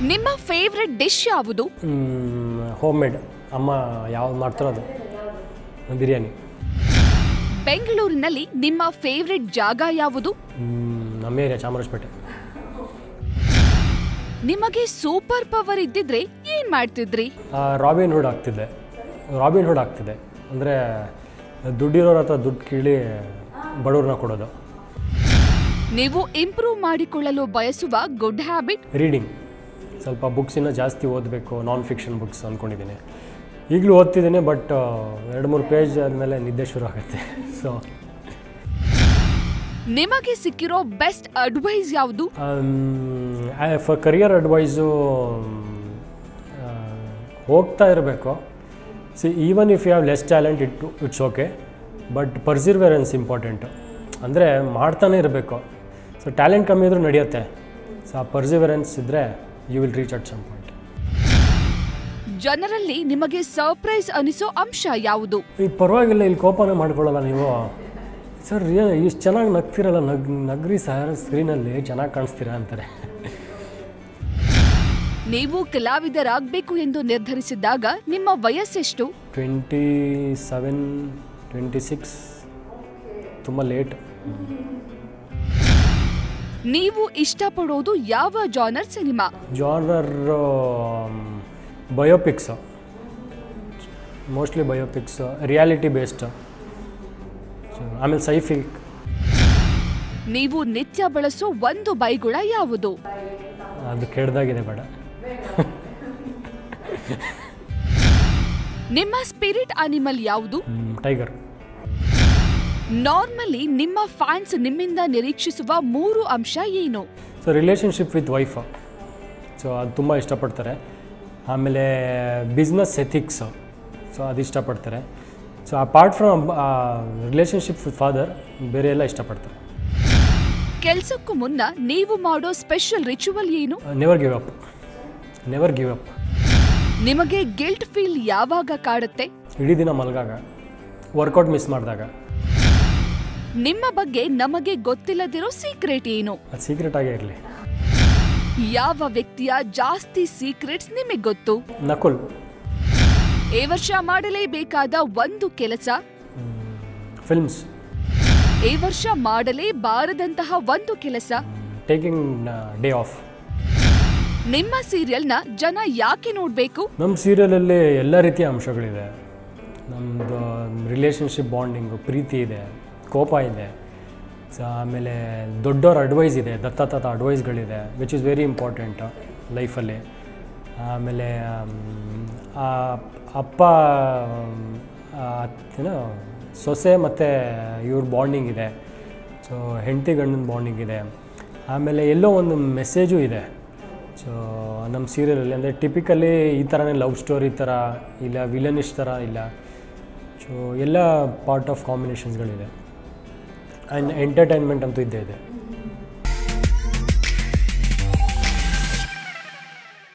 ನಿಮ್ಮ favourite dish ಯಾವುದು? Homemade ಅಮ್ಮ ಯಾವ್ದು ಮಾಡ್ತಾರೋ ಅದು ಬಿರಿಯಾನಿ. ಬೆಂಗಳೂರಿನಲ್ಲಿ ನಿಮ್ಮ ಫೇವ್ರೆಟ್ ಜಾಗ ಯಾವುದು? ನಮ್ಮ ಏರಿಯಾ ಚಾಮರಾಜಪೇಟೆ. ನಿಮಗೆ ಸೂಪರ್ ಪವರ್ ಇದ್ದಿದ್ರೆ ಏನ್ ಮಾಡ್ತಿದ್ರಿ? ರಾಬಿನ್ ಹುಡ್ ಆಗ್ತಿದೆ ಅಂದರೆ ದುಡ್ಡಿರೋರ ಹತ್ರ ದುಡ್ಡು ಕೀಳಿ ಬಡವ್ರನ್ನ ಕೊಡೋದು. ನೀವು ಇಂಪ್ರೂವ್ ಮಾಡಿಕೊಳ್ಳಲು ಬಯಸುವ ಗುಡ್ ಹ್ಯಾಬಿಟ್? ರೀಡಿಂಗ್. ಸ್ವಲ್ಪ ಬುಕ್ಸಿನ ಜಾಸ್ತಿ ಓದಬೇಕು, ನಾನ್ ಫಿಕ್ಷನ್ ಬುಕ್ಸ್ ಅಂದ್ಕೊಂಡಿದ್ದೀನಿ. ಈಗಲೂ ಓದ್ತಿದ್ದೀನಿ, ಬಟ್ 2-3 ಪೇಜ್ ಆದಮೇಲೆ ನಿದ್ದೆ ಶುರು ಆಗುತ್ತೆ. ಸೊ ನಿಮಗೆ ಸಿಕ್ಕಿರೋ ಬೆಸ್ಟ್ ಅಡ್ವೈಸ್ ಯಾವುದು? ಫಾರ್ ಕರಿಯರ್ ಅಡ್ವೈಸು ಹೋಗ್ತಾ ಇರಬೇಕು. Even if you have less talent it's okay, but perseverance important. ಅಂದರೆ ಮಾಡ್ತಾನೆ ಇರಬೇಕು. ಸೊ ಟ್ಯಾಲೆಂಟ್ ಕಮ್ಮಿ ಇದ್ರೂ ನಡೆಯುತ್ತೆ. ಸೊ ಆ ಪರ್ಸಿವರೆನ್ಸ್ ಇದ್ದರೆ you will reach at some point. ಜನರಲ್ಲಿ ನಿಮಗೆ ಸರ್ಪ್ರೈಸ್ ಅನಿಸೋ ಅಂಶ ಯಾವುದು? ಈಗ ಪರವಾಗಿಲ್ಲ, ಇಲ್ಲಿ ಕೋಪನೇ ಮಾಡ್ಕೊಳ್ಳಲ್ಲ ನೀವು. ಸರ್ ಇಷ್ಟು ಚೆನ್ನಾಗಿ ನಗ್ತಿರಲ್ಲ, ನಗ್ರಿ ಸರ್, ಸ್ಕ್ರೀನಲ್ಲಿ ಚೆನ್ನಾಗಿ ಕಾಣಿಸ್ತೀರಾ ಅಂತಾರೆ. ನೀವು ಕಲಾವಿದರಾಗಬೇಕು ಎಂದು ನಿರ್ಧರಿಸಿದಾಗ ನಿಮ್ಮ ವಯಸ್ಸೆಷ್ಟು? 27, 26, ತುಂಬ ಲೇಟ್. ನೀವು ಇಷ್ಟಪಡೋದು ಯಾವ ಜಾನರ್ ಸಿನಿಮಾ? Genre biopics, mostly biopics, reality based, ಆಮೇಲೆ ಸೈಫಿಕ್. ನೀವು ನಿತ್ಯ ಬಳಸೋ ಒಂದು ಬೈಗುಳ ಯಾವುದು? ಅದು ಕೆಡ್ದಾಗಿದೆ ಬೇಡ. ನಿಮ್ಮ ಸ್ಪಿರಿಟ್ ಅನಿಮಲ್ ಯಾವುದು? ಟೈಗರ್. ನಾರ್ಮಲಿ ನಿಮ್ಮ ಫ್ಯಾನ್ಸ್ ನಿಮ್ಮಿಂದ ನಿರೀಕ್ಷಿಸುವ 3 ಅಂಶ ಏನು? So relationship with wife, so ಅದು ತುಂಬ ಇಷ್ಟಪಡ್ತಾರೆ. ಆಮೇಲೆ ಬಿಸ್ನೆಸ್ ಎಥಿಕ್ಸು, ಸೊ ಅದು ಇಷ್ಟಪಡ್ತಾರೆ. So apart from relationship with father, ಬೇರೆ ಎಲ್ಲ ಇಷ್ಟಪಡ್ತಾರೆ. ಕೆಲಸಕ್ಕೂ ಮುನ್ನ ನೀವು ಮಾಡೋ ಸ್ಪೆಷಲ್ ರಿಚುವಲ್ ಏನು? Never give up. ನಿಮಗೆ ಗಿಲ್ಟ್ ಫೀಲ್ ಯಾವಾಗ ಕಾಡುತ್ತೆ? ಇಡೀ ದಿನ ಮಲಗಾಗ, ವರ್ಕೌಟ್ ಮಿಸ್ ಮಾಡಿದಾಗ. ನಿಮ್ಮ ಬಗ್ಗೆ ನಮಗೆ ಗೊತ್ತಿಲ್ಲದಿರೋ ಸೀಕ್ರೆಟ್ ಏನು? ಅದು ಸೀಕ್ರೆಟ್ ಆಗೇ ಇರಲಿ. ಯಾವ ವ್ಯಕ್ತಿಯ ಜಾಸ್ತಿ ಸೀಕ್ರೆಟ್ಸ್ ನಿಮಗೆ ಗೊತ್ತು? ನಕುಲ್. ಈ ವರ್ಷ ಮಾಡಲೇಬೇಕಾದ ಒಂದು ಕೆಲಸ? ಫಿಲ್ಮ್ಸ್. ಈ ವರ್ಷ ಮಾಡಲೇಬಾರದಂತಹ ಒಂದು ಕೆಲಸ? Taking day off. ನಿಮ್ಮ ಸೀರಿಯಲ್ನ ಜನ ಯಾಕೆ ನೋಡಬೇಕು? ನಮ್ಮ ಸೀರಿಯಲಲ್ಲಿ ಎಲ್ಲ ರೀತಿಯ ಅಂಶಗಳಿದೆ. ನಮ್ಮದು ರಿಲೇಷನ್ಶಿಪ್ ಬಾಂಡಿಂಗು, ಪ್ರೀತಿ ಇದೆ, ಕೋಪ ಇದೆ, ಸೊ ಆಮೇಲೆ ದೊಡ್ಡವ್ರ ಅಡ್ವೈಸ್ ಇದೆ, ದತ್ತಾತ ಅಡ್ವೈಸ್ಗಳಿದೆ, ವಿಚ್ ಇಸ್ ವೆರಿ ಇಂಪಾರ್ಟೆಂಟ್ ಲೈಫಲ್ಲಿ. ಆಮೇಲೆ ಅಪ್ಪ ಏನೋ ಸೊಸೆ ಮತ್ತು ಇವ್ರ ಬಾಂಡಿಂಗ್ ಇದೆ. ಸೊ ಹೆಂಡತಿ ಗಂಡನ ಬಾಂಡಿಂಗ್ ಇದೆ. ಆಮೇಲೆ ಎಲ್ಲೋ ಒಂದು ಮೆಸೇಜು ಇದೆ. ಸೊ ನಮ್ಮ ಸೀರಿಯಲಲ್ಲಿ ಅಂದರೆ ಟಿಪಿಕಲಿ ಈ ಥರನೇ ಲವ್ ಸ್ಟೋರಿ ಥರ ಇಲ್ಲ, ವಿಲನಿಶ್ ಥರ ಇಲ್ಲ. ಸೊ ಎಲ್ಲ ಪಾರ್ಟ್ ಆಫ್ ಕಾಂಬಿನೇಷನ್ಸ್ಗಳಿದೆ. ಆ್ಯಂಡ್ ಎಂಟರ್ಟೈನ್ಮೆಂಟ್ ಅಂತೂ ಇದ್ದೇ ಇದೆ.